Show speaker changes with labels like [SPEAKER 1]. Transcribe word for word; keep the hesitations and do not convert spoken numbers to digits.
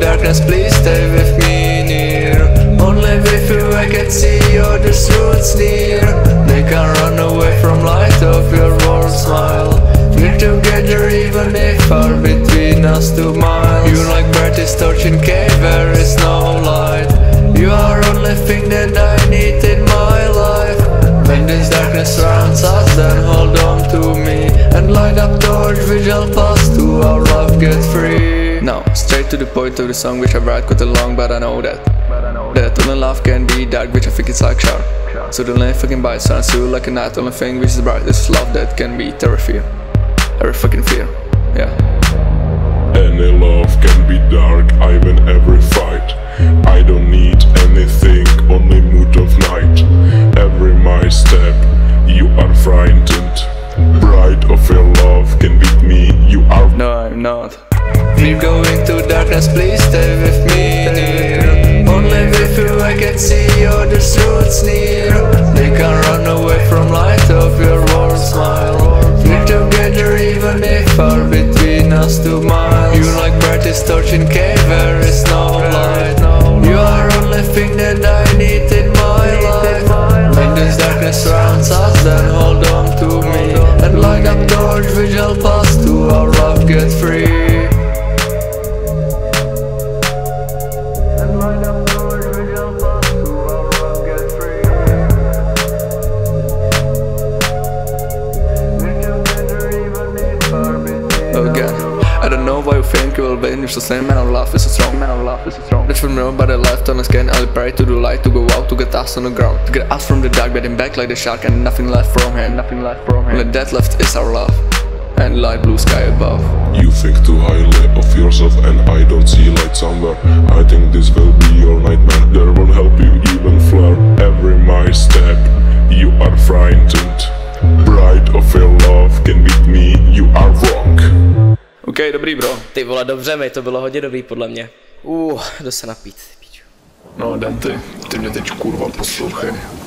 [SPEAKER 1] darkness, please stay with me near. Only with you I can see all the roots near. They can't run away from light of your warm smile. We're together even if far between us two miles. You're like brightest torch in cave where is no light. You are only thing that I need in my life. When this darkness surrounds us, then hold on to me and light up torch which I'll pass to our love get free. Now, straight to the point of the song which I write quite long, but I know that That only love can be dark, which I think it's like sharp. So the only fucking bite sounds you like a night. Only thing which is bright is love that can be terrifying. Every fucking fear, yeah.
[SPEAKER 2] Any love can be dark, I win every fight. I don't need anything, only mood of night. Every my step, you are frightened. Bright of your love can beat me, you are.
[SPEAKER 1] No, I'm not. We're going to darkness, please stay with me near. Only with you I can see all the roots near. They can't run away from light of your warm smile. We're together even if far between us two miles. You're like brightest torch in cave where is no light. You are only thing that I need in my life. When this darkness surrounds us, then hold on to me and light up torch which I'll pass to our love get free. Again, I don't know why you think you will win. You're so same, man, our love is so strong. Man, our love is so strong. That's from remember the life on the skin. I'll pray to the light to go out, to get us on the ground, to get us from the dark, getting back like the shark, and nothing left from him. Nothing left from him. Only that left is our love and light blue sky above.
[SPEAKER 2] You think too highly of yourself, and I don't see light somewhere. I think this will be your nightmare. There won't help you even flare. Every my step, you are frightened. Bright of your love can beat me, you are wrong.
[SPEAKER 1] OK, dobrý bro.
[SPEAKER 3] Ty vole, dobře mi, to bylo hodně dobrý podle mě. Uh, jdu se napít, ty piču.
[SPEAKER 4] No, den ty, ty mě teď kurva poslouchej.